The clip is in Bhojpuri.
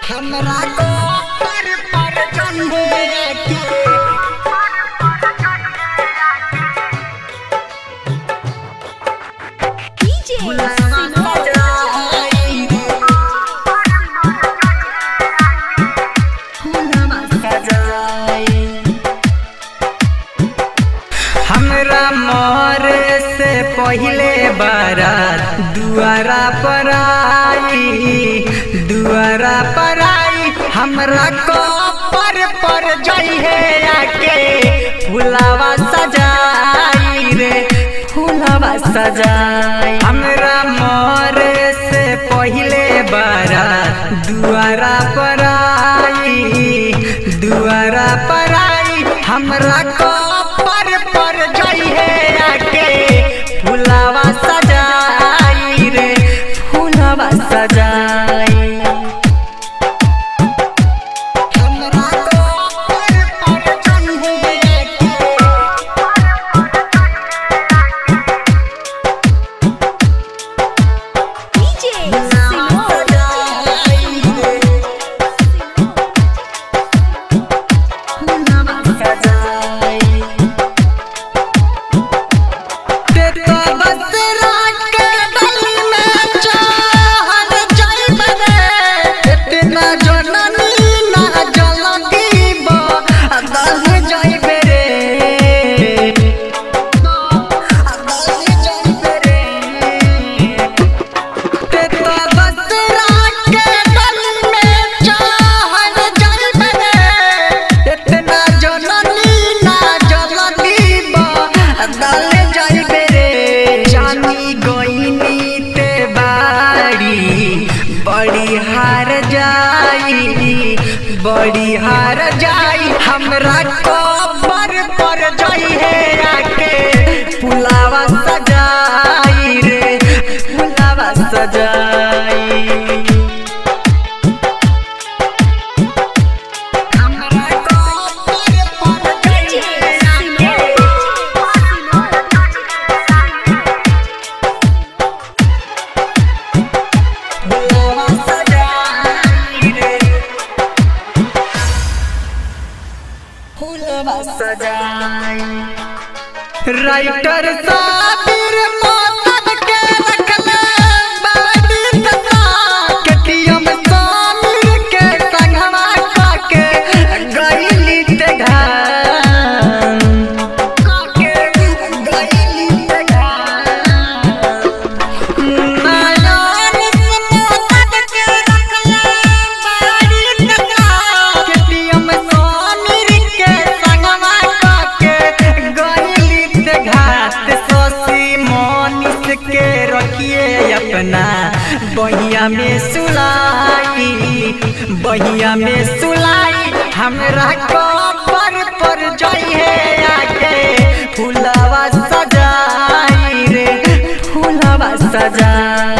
हमरा को पर चंदे के डीजे हमरा मोरे से पहले बारात दुआरा पर आई हमरा को पर जाई है आके फुलावा सजाई रे फुलावा सजाई हमरा मोरे से पहले बारात दुआरा पर आई हमरा को पर जाई है आके फुलावा सजाई रे फुलावा सजाई हमरा को पर चंदे के डीजे बड़ी हार जाई हमरा को पर जाई है आके फुलावा सजाई रे फुलावा सजाई हमरा को पर डीजे फुलावा सजाई रे फुलावा सजाई राइटर साबिर मोहम्मद के रखले बादी तका केटीएम सामिर के संगवा के गईली ते घाम के गईली ते नयन से मोहम्मद के रखले बादी तका केटीएम सामिर के संगवा के गईली ते घाट सोसी मोनिस के रखिए अपना बहिया में सुलाई हमरा को पर जाई है आके फुलावा सजाई रे फुलावा सजाई।